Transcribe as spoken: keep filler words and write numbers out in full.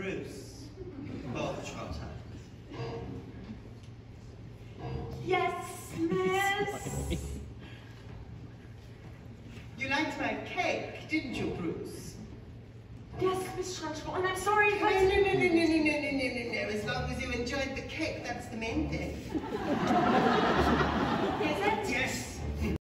Bruce, Globetrotter. Yes, miss. You liked my cake, didn't you, Bruce? Yes, Miss Trunchbull, and I'm sorry if No, I... no, no, no, no, no, no, no, no, no, no. As long as you enjoyed the cake, that's the main thing.